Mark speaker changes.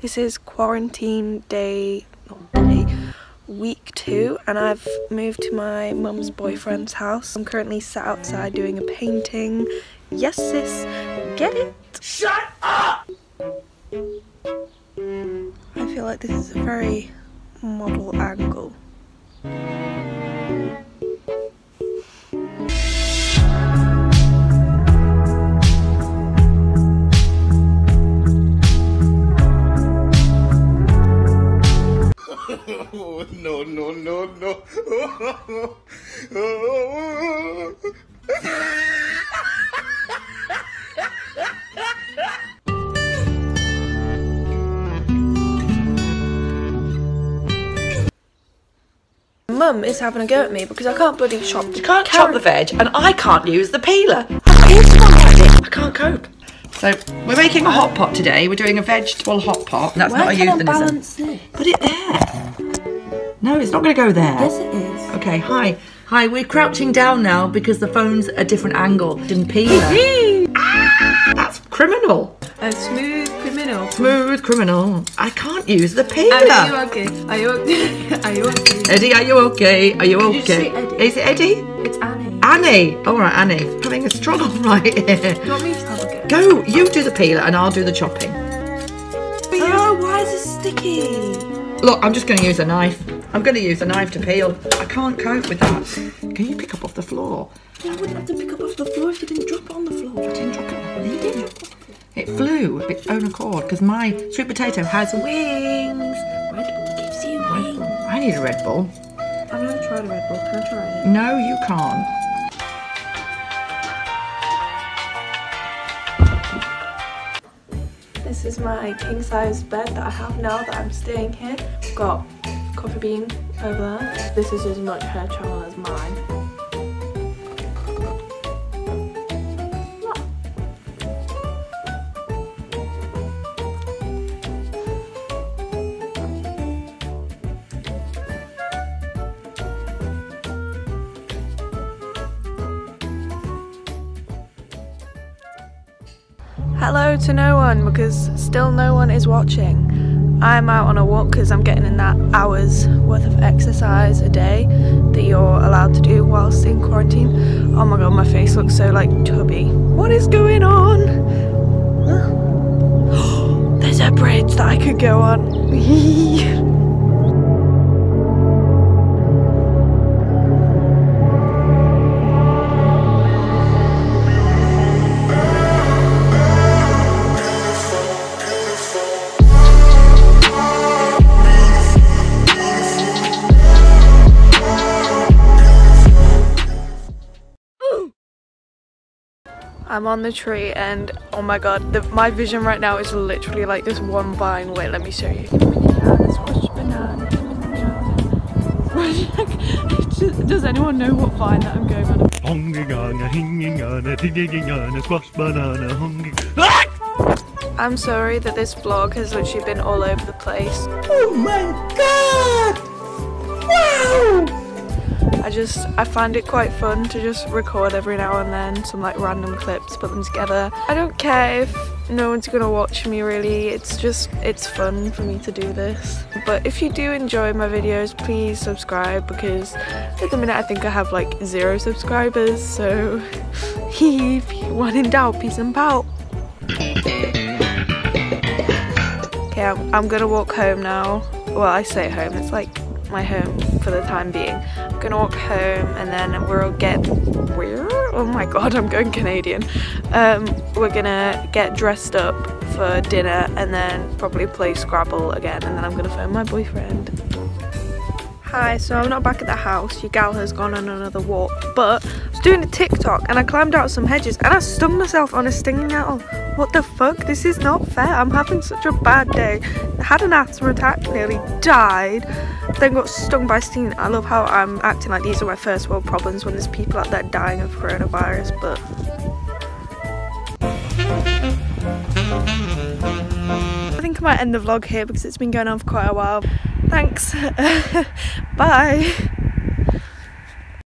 Speaker 1: This is quarantine week 2, and I've moved to my mum's boyfriend's house. I'm currently sat outside doing a painting. Yes, sis, get it? Shut up! I feel like this is a very model angle.
Speaker 2: No, no, no, no.
Speaker 1: Mum is having a go at me because I can't bloody chop.
Speaker 3: You can't chop the veg, and I can't use the peeler. I can't cope. So we're making a hot pot today. We're doing a vegetable hot pot. That's
Speaker 1: Where
Speaker 3: not a
Speaker 1: can I
Speaker 3: euphemism.
Speaker 1: balance this?
Speaker 3: Put it there. No, it's not going to go there.
Speaker 1: Yes, it is.
Speaker 3: Okay, hi. Hi, we're crouching down now because the phone's a different angle. Didn't peeler. Ah, that's criminal.
Speaker 1: A smooth criminal.
Speaker 3: Smooth criminal. I can't use the peeler.
Speaker 1: Are you okay? Are you okay? Are you okay?
Speaker 3: Eddie, are you okay? Are you
Speaker 1: Did
Speaker 3: okay?
Speaker 1: you say Eddie?
Speaker 3: Is it Eddie?
Speaker 1: It's Annie.
Speaker 3: Annie. All right, Annie. Having a struggle right here.
Speaker 1: Do you want me to have a go?
Speaker 3: Go, you do the peeler and I'll do the chopping.
Speaker 1: Oh, why is it sticky?
Speaker 3: Look, I'm just going to use a knife. I'm going to use a knife to peel. I can't cope with that. Can you pick up off the floor?
Speaker 1: I wouldn't have to pick up off the floor if you didn't drop it on the floor.
Speaker 3: I didn't drop it. You did. It flew of its own accord because my sweet potato has wings.
Speaker 1: Red Bull gives you wings.
Speaker 3: I need a Red Bull.
Speaker 1: I've never tried a Red Bull. Can I try it?
Speaker 3: No, you can't.
Speaker 1: This is my king-size bed that I have now that I'm staying here. I've got coffee bean over there. This is as much her channel as mine. Hello to no one, because still no one is watching. I'm out on a walk because I'm getting in that hour's worth of exercise a day that you're allowed to do whilst in quarantine. Oh my god, my face looks so like tubby. What is going on? There's a bridge that I could go on. I'm on the tree and oh my god, my vision right now is literally like this one vine. Wait, let me show you. Does anyone know what vine that I'm going on? I'm sorry that this vlog has literally been all over the place.
Speaker 3: Oh my god! Wow!
Speaker 1: I find it quite fun to just record every now and then some like random clips, put them together. I don't care if no one's gonna watch me really, it's fun for me to do this. But if you do enjoy my videos, please subscribe, because at the minute I think I have like 0 subscribers, so when in doubt, peace and pout. Okay, I'm gonna walk home now. Well, I say home, it's like my home for the time being. I'm gonna walk home and then oh my god, I'm going Canadian. We're gonna get dressed up for dinner and then probably play Scrabble again, and then I'm gonna phone my boyfriend. Hi, so I'm not back at the house. Your gal has gone on another walk, but I was doing a TikTok and I climbed out some hedges and I stung myself on a stinging nettle. What the fuck? This is not fair. I'm having such a bad day. I had an asthma attack, nearly died, then got stung by a stinging. I love how I'm acting like these are my first world problems when there's people out there dying of coronavirus, but I think I might end the vlog here because it's been going on for quite a while. Thanks. Bye.